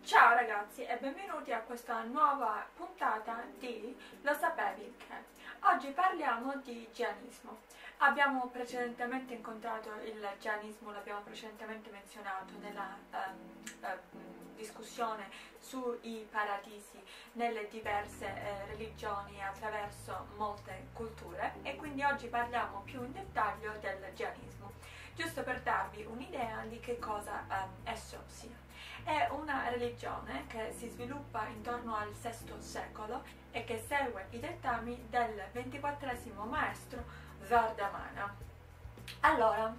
Ciao ragazzi e benvenuti a questa nuova puntata di Lo sapevi che? Oggi parliamo di gianismo. Abbiamo precedentemente incontrato il gianismo, l'abbiamo precedentemente menzionato nella discussione sui paradisi nelle diverse religioni attraverso molte culture, e quindi oggi parliamo più in dettaglio del gianismo, giusto per darvi un'idea di che cosa esso sia. È una religione che si sviluppa intorno al VI secolo e che segue i dettami del XXIV maestro Vardhamana. Allora,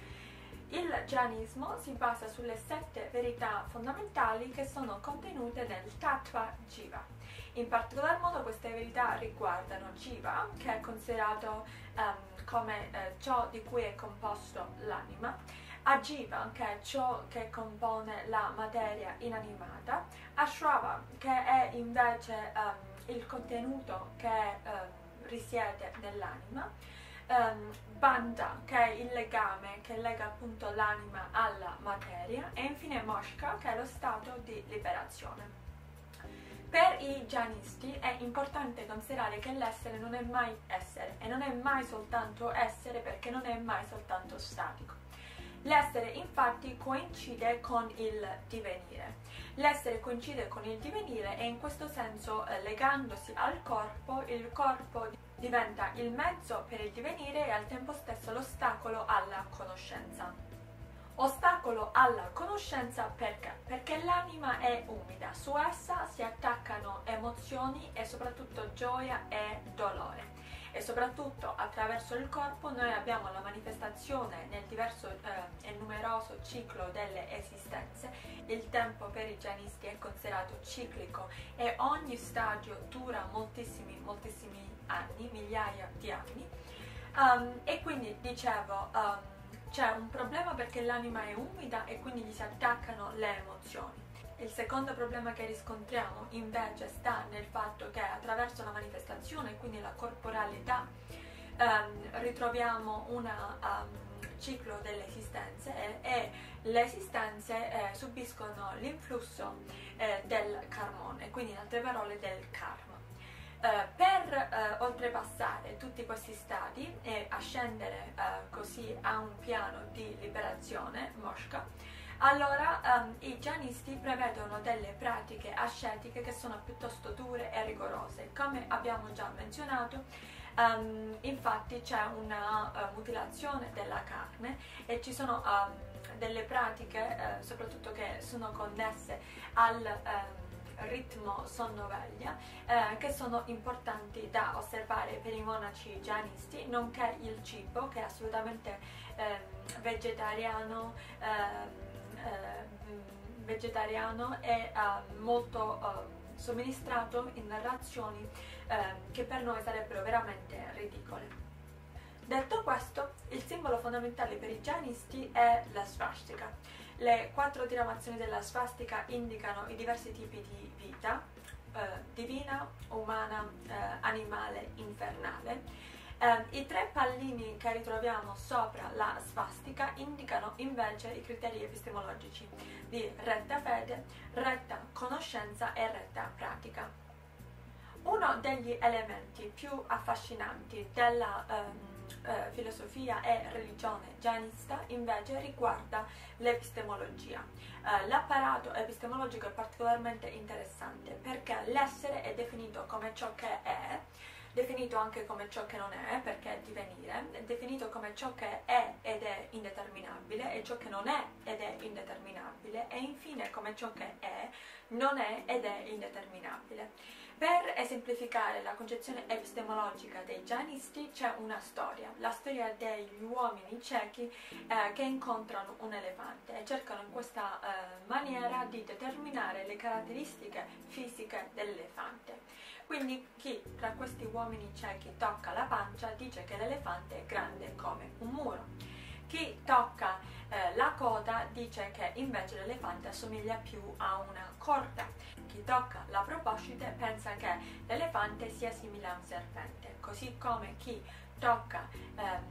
il jainismo si basa sulle 7 verità fondamentali che sono contenute nel Tattva Jiva. In particolar modo queste verità riguardano Jiva, che è considerato come ciò di cui è composto l'anima, Ajiva, che è ciò che compone la materia inanimata, Ashrava, che è invece il contenuto che risiede nell'anima, Bandha, che è il legame che lega appunto l'anima alla materia, e infine Moksha, che è lo stato di liberazione. Per i janisti è importante considerare che l'essere non è mai essere, e non è mai soltanto essere, perché non è mai soltanto statico. L'essere infatti coincide con il divenire. L'essere coincide con il divenire e in questo senso, legandosi al corpo, il corpo diventa il mezzo per il divenire e al tempo stesso l'ostacolo alla conoscenza. Ostacolo alla conoscenza perché? Perché l'anima è umida, su essa si attaccano emozioni e soprattutto gioia e dolore. E soprattutto attraverso il corpo noi abbiamo la manifestazione nel diverso e numeroso ciclo delle esistenze. Il tempo per i janisti è considerato ciclico e ogni stagio dura moltissimi anni, migliaia di anni, e quindi dicevo c'è un problema perché l'anima è umida e quindi gli si attaccano le emozioni. Il secondo problema che riscontriamo invece sta nel fatto che attraverso la manifestazione, quindi la corporalità, ritroviamo un ciclo delle esistenze e le esistenze subiscono l'influsso del karmone, quindi in altre parole del karma. Per oltrepassare tutti questi stadi e ascendere così a un piano di liberazione, moksha, allora i janisti prevedono delle pratiche ascetiche che sono piuttosto dure e rigorose. Come abbiamo già menzionato, infatti c'è una mutilazione della carne e ci sono delle pratiche soprattutto che sono connesse al ritmo sonno-veglia, che sono importanti da osservare per i monaci janisti, nonché il cibo, che è assolutamente vegetariano e molto somministrato in razioni che per noi sarebbero veramente ridicole. Detto questo, il simbolo fondamentale per i janisti è la svastika. Le 4 diramazioni della svastika indicano i diversi tipi di vita, divina, umana, animale, infernale. I 3 pallini che ritroviamo sopra la svastika indicano invece i criteri epistemologici di retta fede, retta conoscenza e retta pratica. Uno degli elementi più affascinanti della filosofia e religione janista invece riguarda l'epistemologia. L'apparato epistemologico è particolarmente interessante perché l'essere è definito come ciò che è, definito anche come ciò che non è, perché è divenire, è definito come ciò che è ed è indeterminabile e ciò che non è ed è indeterminabile, e infine come ciò che è, non è ed è indeterminabile. Per esemplificare la concezione epistemologica dei janisti c'è una storia, la storia degli uomini ciechi che incontrano un elefante e cercano in questa maniera di determinare le caratteristiche fisiche dell'elefante. Quindi chi tra questi uomini ciechi tocca la pancia dice che l'elefante è grande come un muro. Chi tocca la coda dice che invece l'elefante assomiglia più a una corda. Chi tocca la proboscide pensa che l'elefante sia simile a un serpente, così come chi tocca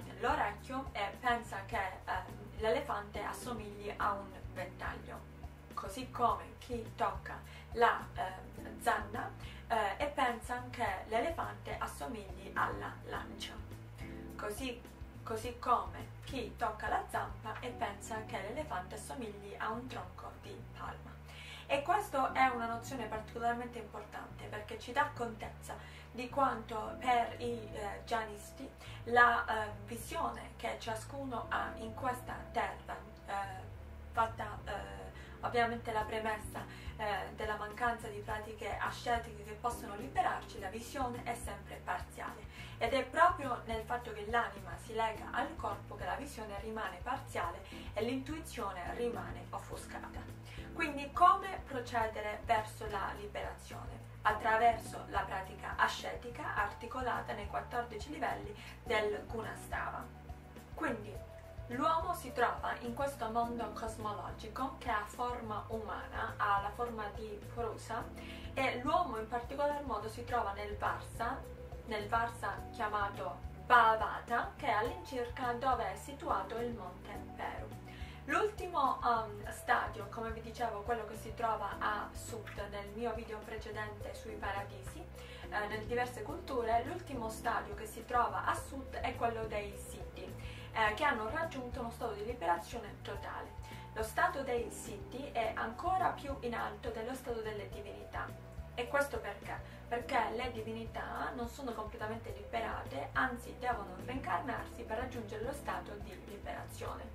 l'orecchio e pensa che l'elefante assomigli a un ventaglio. così come chi tocca la zanna e pensa che l'elefante assomigli alla lancia, così come chi tocca la zampa e pensa che l'elefante assomigli a un tronco di palma. E questa è una nozione particolarmente importante perché ci dà contezza di quanto per i gianisti la visione che ciascuno ha in questa terra, fatta ovviamente la premessa della mancanza di pratiche ascetiche che possono liberarci, la visione è sempre parziale, ed è proprio nel fatto che l'anima si lega al corpo che la visione rimane parziale e l'intuizione rimane offuscata. Quindi come procedere verso la liberazione? Attraverso la pratica ascetica articolata nei 14 livelli del Gunastava. Quindi l'uomo si trova in questo mondo cosmologico che ha forma umana, ha la forma di Purusa, e l'uomo in particolar modo si trova nel Varsa chiamato Bhavata, che è all'incirca dove è situato il monte Peru. L'ultimo stadio, come vi dicevo, quello che si trova a sud nel mio video precedente sui paradisi, nelle diverse culture, l'ultimo stadio che si trova a sud è quello dei Siddhi, che hanno raggiunto uno stato di liberazione totale. Lo stato dei Siddhi è ancora più in alto dello stato delle divinità. E questo perché? Perché le divinità non sono completamente liberate, anzi devono reincarnarsi per raggiungere lo stato di liberazione.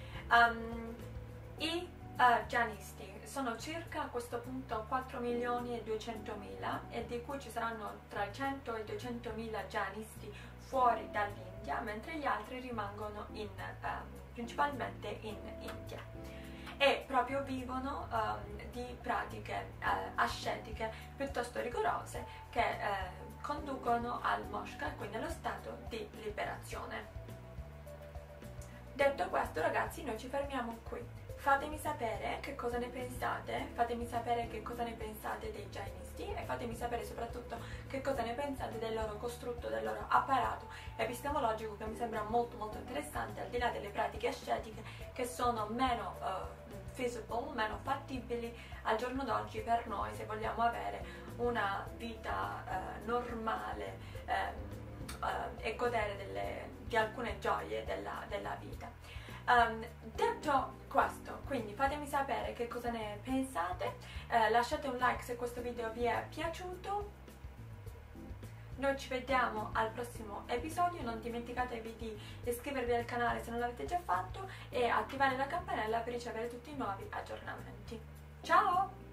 I gianisti sono circa a questo punto 4.200.000, e di cui ci saranno tra 100 e 200.000 gianisti fuori dall'India, mentre gli altri rimangono principalmente in India, e proprio vivono di pratiche ascetiche piuttosto rigorose che conducono al moksha, quindi allo stato di liberazione. Detto questo, ragazzi, noi ci fermiamo qui. Fatemi sapere che cosa ne pensate, fatemi sapere che cosa ne pensate dei gianisti, e fatemi sapere soprattutto che cosa ne pensate del loro costrutto, del loro apparato epistemologico, che mi sembra molto molto interessante, al di là delle pratiche ascetiche che sono meno feasible, meno fattibili al giorno d'oggi per noi, se vogliamo avere una vita normale e godere di alcune gioie della vita. Detto questo, quindi fatemi sapere che cosa ne pensate, lasciate un like se questo video vi è piaciuto. Noi ci vediamo al prossimo episodio, non dimenticatevi di iscrivervi al canale se non l'avete già fatto e attivare la campanella per ricevere tutti i nuovi aggiornamenti. Ciao!